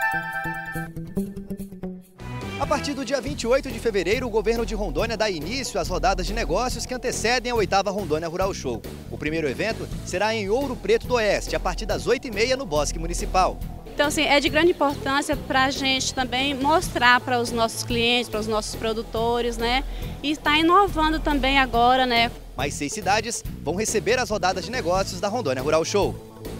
A partir do dia 28 de fevereiro, o governo de Rondônia dá início às rodadas de negócios que antecedem a 8ª Rondônia Rural Show. O primeiro evento será em Ouro Preto do Oeste, a partir das 8h30 no Bosque Municipal. Então, assim, é de grande importância para a gente também mostrar para os nossos clientes, para os nossos produtores, né? E está inovando também agora, né? Mais 6 cidades vão receber as rodadas de negócios da Rondônia Rural Show.